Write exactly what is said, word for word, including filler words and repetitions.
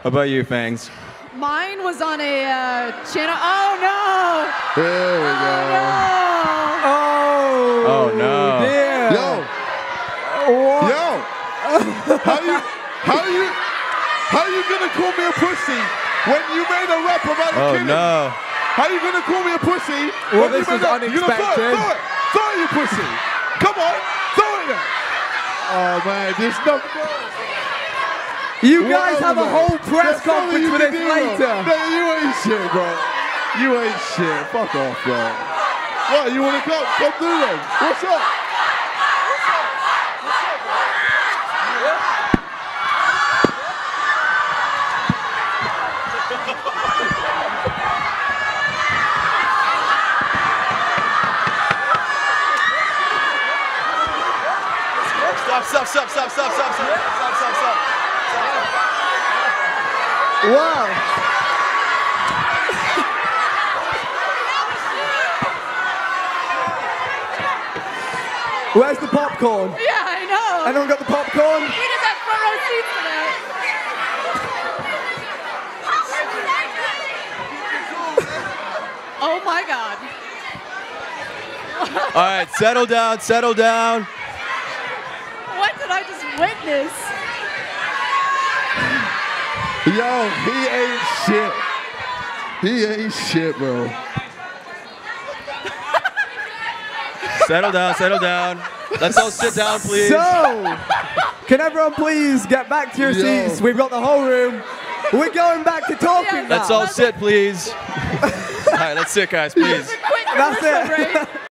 How about you, Fangs? Mine was on a uh, channel. Oh no! There we go. Oh Oh no! Dear. Yo, What? yo, how you, how you, how you gonna call me a pussy when you made a rap about a Oh killing? no! How you gonna call me a pussy? Well, when this you was made a, you gonna throw it, unexpected. throw it, throw it, you pussy! Come on, throw it. There. Oh man, this no. You guys Whatever, have a man. whole press There's nothing conference you for can this do, bro. later. No, you ain't shit, bro. You ain't shit. Fuck off, bro. What, you wanna come? Come through then. What's up? Stop! Stop! Stop! Stop! Stop! Stop! Stop! Stop! Stop! Stop! Wow. Where's the popcorn? Yeah, I know. Anyone got the popcorn? We just have front row seats for that. Oh my God. All right, settle down. Settle down. What did I just witness? Yo, he ain't shit. He ain't shit, bro. Settle down. Settle down. Let's all sit down, please. So, can everyone please get back to your Yo. seats? We've got the whole room. We're going back to talking Yes. now. Let's all sit, please. All right, let's sit, guys, please. Quick That's commercial it. break.